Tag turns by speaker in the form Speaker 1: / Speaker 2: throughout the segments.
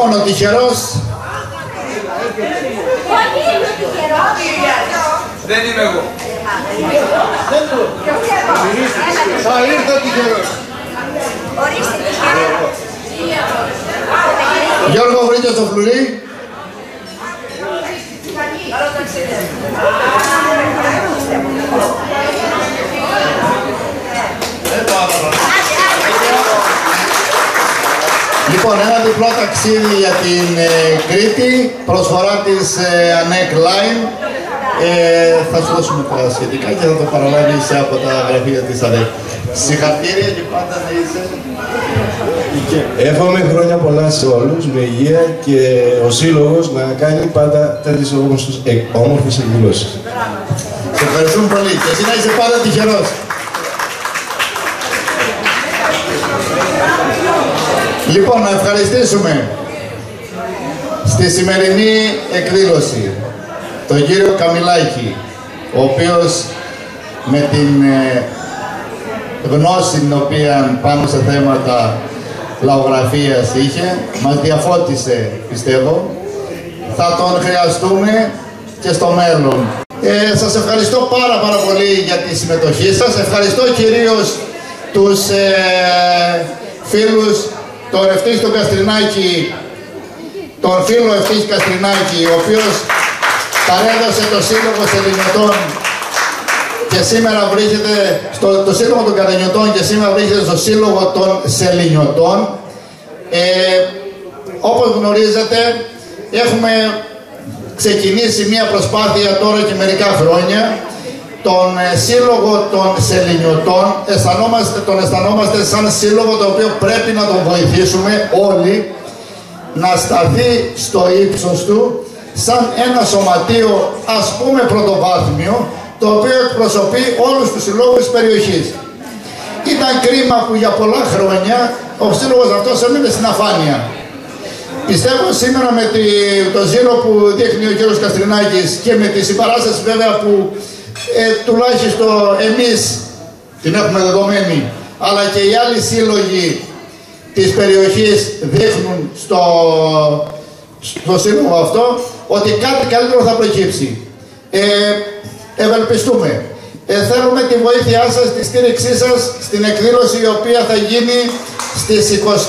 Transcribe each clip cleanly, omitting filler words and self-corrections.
Speaker 1: Λοιπόν, ο τυχερός.
Speaker 2: Δεν είμαι εγώ.
Speaker 1: Θα ήρθε ο τυχερός.
Speaker 3: Ορίστε τυχερό.
Speaker 1: Γιώργο, βρήκε στο φλουρί. Λοιπόν, ένα διπλό ταξίδι για την Κρήτη, προσφορά της ANEC Line. Θα σου δώσουμε τα σχετικά και θα το παραλάβεις από τα γραφεία της ANEC. Συγχαρητήρια και πάντα να είσαι.
Speaker 4: Εύχομαι χρόνια πολλά σε όλους, με υγεία και ο Σύλλογος να κάνει πάντα τέτοιες όμορφες εκδηλώσεις.
Speaker 1: Σε ευχαριστούμε πολύ και εσύ να είσαι πάντα τυχερός. Λοιπόν, να ευχαριστήσουμε στη σημερινή εκδήλωση τον κύριο Καμιλάκη, ο οποίος με την γνώση την οποία πάνω σε θέματα λαογραφίας είχε, μας διαφώτισε, πιστεύω. Θα τον χρειαστούμε και στο μέλλον. Σας ευχαριστώ πάρα πολύ για τη συμμετοχή σας. Ευχαριστώ κυρίως τους φίλους, τον Ευτύχη τον Καστρινάκη, τον φίλο Ευτύχη Καστρινάκη, ο οποίος παρέδωσε το Σύλλογο Σεληνιωτών και σήμερα βρίσκεται στο Σύλλογο των Κατανιωτών και σήμερα βρίσκεται στο Σύλλογο των Σεληνιωτών. Όπως γνωρίζετε, έχουμε ξεκινήσει μια προσπάθεια τώρα και μερικά χρόνια, τον Σύλλογο των Σεληνιωτών τον αισθανόμαστε σαν σύλλογο το οποίο πρέπει να τον βοηθήσουμε όλοι να σταθεί στο ύψος του, σαν ένα σωματείο ας πούμε πρωτοβάθμιο, το οποίο εκπροσωπεί όλους τους συλλόγους της περιοχής. Ήταν κρίμα που για πολλά χρόνια ο σύλλογος αυτός έμεινε στην αφάνεια. Πιστεύω σήμερα με το ζήλο που δείχνει ο κ. Καστρινάκης και με τη συμπαράσταση βέβαια που τουλάχιστον εμείς την έχουμε δεδομένη, αλλά και οι άλλοι σύλλογοι της περιοχής δείχνουν στο σύλλογο αυτό ότι κάτι καλύτερο θα προκύψει. Ευελπιστούμε. Θέλουμε τη βοήθειά σας, τη στήριξή σας στην εκδήλωση η οποία θα γίνει στις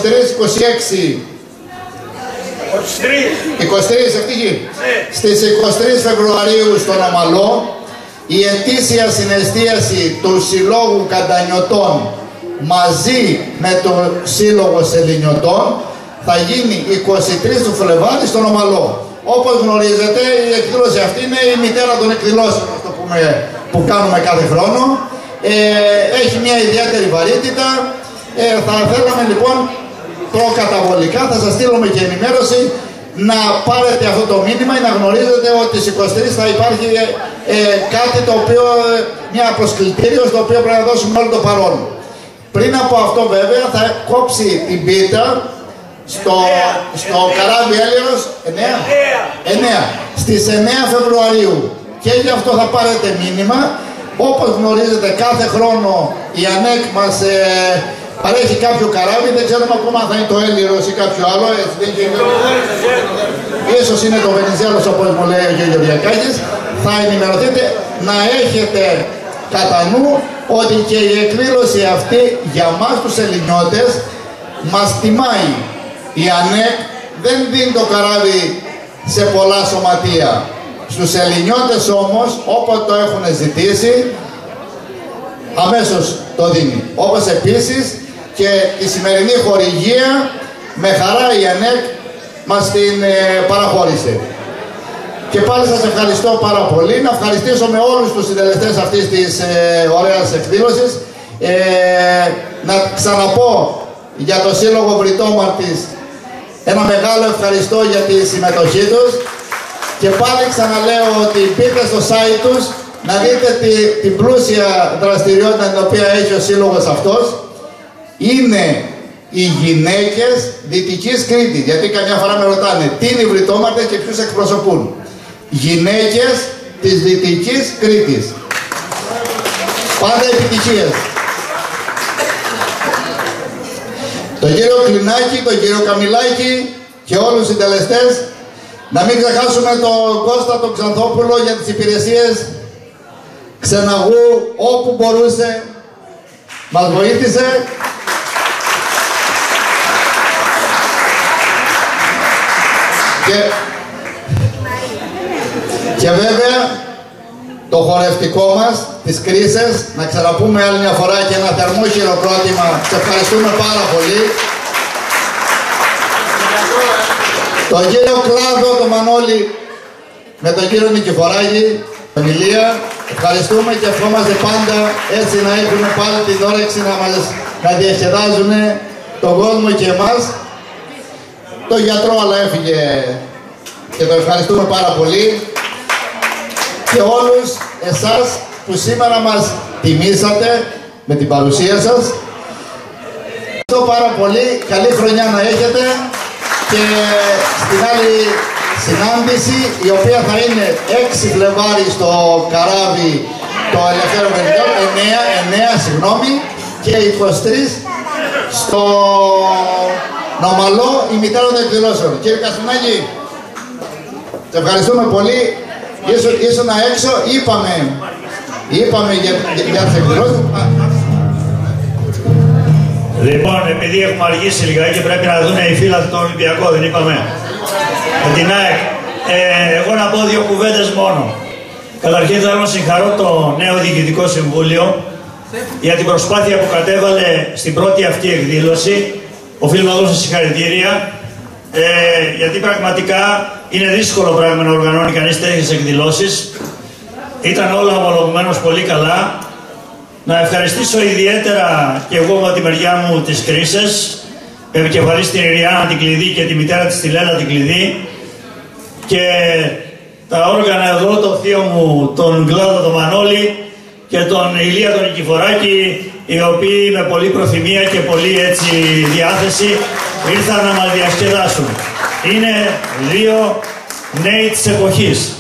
Speaker 1: 23 στις 23 Φεβρουαρίου στον Ομαλό. Η ετήσια συναισθίαση του Συλλόγου Κατανιωτών μαζί με το Σύλλογο Σεληνιωτών θα γίνει 23 του Φλεβάρι στον Ομαλό. Όπως γνωρίζετε, η εκδήλωση αυτή είναι η μητέρα των εκδηλώσεων που κάνουμε κάθε χρόνο. Έχει μια ιδιαίτερη βαρύτητα. Θα θέλαμε λοιπόν προκαταβολικά, θα σας στείλουμε και ενημέρωση, να πάρετε αυτό το μήνυμα ή να γνωρίζετε ότι στις 23 θα υπάρχει κάτι το οποίο, μια προσκλητήριο στο οποίο πρέπει να δώσουμε όλο το παρόν. Πριν από αυτό βέβαια θα κόψει την πίτα στο καράβι Έλιρος 9 στις 9 Φεβρουαρίου και γι' αυτό θα πάρετε μήνυμα. Όπως γνωρίζετε κάθε χρόνο η ANEC μας παρέχει κάποιο καράβι, δεν ξέρουμε ακόμα αν θα είναι το Έλιρος ή κάποιο άλλο, ίσως είναι το Βενιζέλος όπως μου λέει ο κ. Γεωργιακάκης. Θα ενημερωθείτε, να έχετε κατά νου ότι και η εκδήλωση αυτή για μας τους Ελληνιώτες μας τιμάει. Η ANEC δεν δίνει το καράβι σε πολλά σωματεία. Στους Ελληνιώτες όμως, όποτε το έχουν ζητήσει, αμέσως το δίνει. Όπως επίσης και η σημερινή χορηγία, με χαρά η ANEC μας την παραχώρησε. Και πάλι σας ευχαριστώ πάρα πολύ. Να ευχαριστήσω με όλους τους συντελεστές αυτής της ωραίας εκδήλωσης. Να ξαναπώ για το Σύλλογο Βρυτόμαρτης ένα μεγάλο ευχαριστώ για τη συμμετοχή τους. Και πάλι ξαναλέω ότι μπείτε στο site τους να δείτε την πλούσια δραστηριότητα την οποία έχει ο σύλλογος αυτός. Είναι οι γυναίκες Δυτικής Κρήτης, γιατί καμιά φορά με ρωτάνε τι είναι οι Βρυτόμαρτες και ποιους εκπροσωπούν. Γυναίκες της Δυτικής Κρήτης. Πάντα επιτυχίες. Τον κύριο Κλινάκη, τον κύριο Καμιλάκη και όλους τους συντελεστές. Να μην ξεχάσουμε τον Κώστα τον Ξανθόπουλο για τις υπηρεσίες ξεναγού όπου μπορούσε. Μας βοήθησε. Και βέβαια το χορευτικό μας, τις κρίσες, να ξαναπούμε άλλη μια φορά και ένα θερμό χειροκρότημα. Σε ευχαριστούμε πάρα πολύ. Τον κύριο Κλάδο, τον Μανώλη, με τον κύριο Νικηφοράκη, τον Ηλία, ευχαριστούμε και ευχόμαστε πάντα έτσι να έχουν πάλι την όρεξη να διασκεδάζουν τον κόσμο και εμάς. Το γιατρό αλλά έφυγε και το ευχαριστούμε πάρα πολύ. Και όλους εσάς που σήμερα μας τιμήσατε με την παρουσία σας. Ευχαριστώ πάρα πολύ, καλή χρονιά να έχετε και στην άλλη συνάντηση η οποία θα είναι 6 Φλεβάρι στο Καράβι το Ελευθέρο Βενιζέλο, 9 συγγνώμη, και 23 στο Νομαλό η μητέρα των εκδηλώσεων. Κύριε Καστουνάκη, σε ευχαριστούμε πολύ. Ήσουν έξω, είπαμε για τις εκδηλώσεις.
Speaker 2: Λοιπόν, επειδή έχουμε αργήσει λιγάκι πρέπει να δουν οι φίλοι του Ολυμπιακού, δεν είπαμε. Με την ΑΕΚ. Εγώ να πω 2 κουβέντες μόνο. Καταρχήν θέλω να συγχαρώ το νέο Διοικητικό Συμβούλιο για την προσπάθεια που κατέβαλε στην πρώτη αυτή εκδήλωση. Οφείλω να δώσω συγχαρητήρια. Γιατί πραγματικά είναι δύσκολο πράγμα να οργανώνει κανείς τέτοιες εκδηλώσεις. Ήταν όλα ομολογουμένως πολύ καλά. Να ευχαριστήσω ιδιαίτερα και εγώ από τη μεριά μου τις κρίσες, με επικεφαλής την Ιριάννα την Κλειδί και τη μητέρα της τη Λένα την Κλειδί, και τα όργανα εδώ, το θείο μου τον Κλάδο τον Μανώλη και τον Ηλία τον Νικηφοράκη, οι οποίοι με πολύ προθυμία και πολύ έτσι διάθεση ήρθαν να μας διασκεδάσουν. Είναι 2 νέοι της εποχής.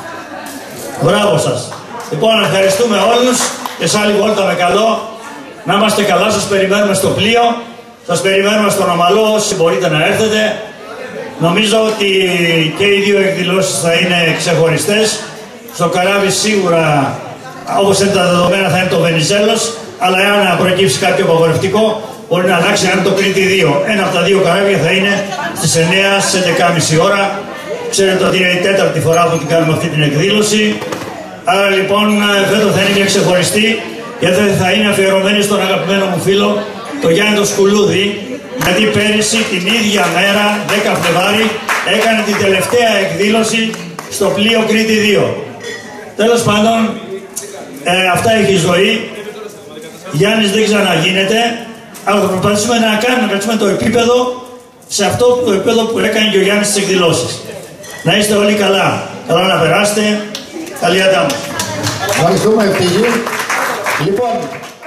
Speaker 2: Μπράβο σας. Λοιπόν, ευχαριστούμε όλους και σε άλλη βόλτα με καλό. Να είμαστε καλά, σας περιμένουμε στο πλοίο, σας περιμένουμε στον Ομαλό όσοι μπορείτε να έρθετε. Νομίζω ότι και οι 2 εκδηλώσεις θα είναι ξεχωριστές. Στο Καράβι σίγουρα, όπως είναι τα δεδομένα, θα είναι το Βενιζέλος, αλλά εάν προκύψει κάποιο απαγορευτικό, μπορεί να αλλάξει αν το Κρήτη 2. Ένα από τα 2 καράβια θα είναι στις 9, στις 11.30 ώρα. Ξέρετε ότι είναι η 4η φορά που την κάνουμε αυτή την εκδήλωση. Άρα λοιπόν φέτος θα είναι μια ξεχωριστή, γιατί θα είναι αφιερωμένη στον αγαπημένο μου φίλο, τον Γιάννη τον Σκουλούδη, γιατί πέρυσι την ίδια μέρα, 10 Φλεβάρι, έκανε την τελευταία εκδήλωση στο πλοίο Κρήτη 2. Τέλος πάντων, αυτά έχει η ζωή. Γιάννης δεν ξαναγίνεται, αλλά θα προσπαθήσουμε να κάνουμε το επίπεδο σε αυτό το επίπεδο που έκανε και ο Γιάννης στις εκδηλώσεις. Να είστε όλοι καλά. Καλά να περάσετε. Καλή αντάμωση.
Speaker 1: Ευχαριστούμε, Ευτυχή. Λοιπόν,